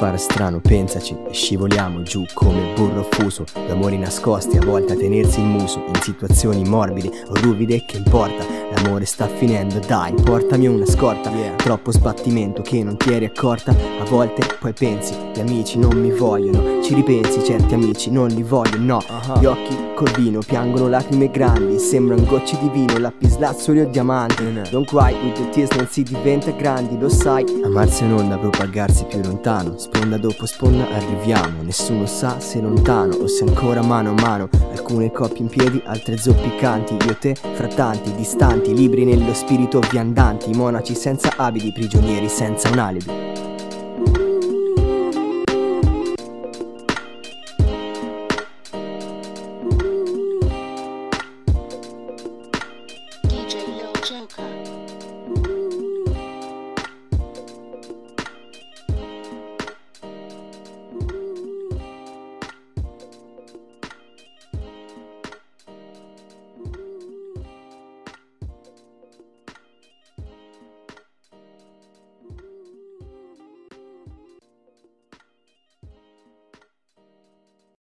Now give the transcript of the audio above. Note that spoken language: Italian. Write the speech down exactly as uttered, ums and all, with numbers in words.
fare strano, pensaci, e scivoliamo giù come burro fuso, d'amori nascosti, a volte a tenersi il muso, in situazioni morbide o ruvide, che importa, l'amore sta finendo, dai, portami una scorta, yeah. Troppo sbattimento che non ti eri accorta, a volte poi pensi, gli amici non mi vogliono, ci ripensi, certi amici non li voglio, no, uh-huh. Gli occhi col vino piangono lacrime grandi, sembrano gocce di vino, lapislazzoli o diamanti, mm-hmm. Don't cry with the tears, non si diventa grandi, lo sai, amarsi è un'onda, propagarsi più lontano, sponda dopo sponda arriviamo, nessuno sa se lontano o se ancora mano a mano, alcune coppie in piedi, altre zoppicanti, io e te fra tanti, distanti, libri nello spirito viandanti, monaci senza abiti, prigionieri senza un alibi.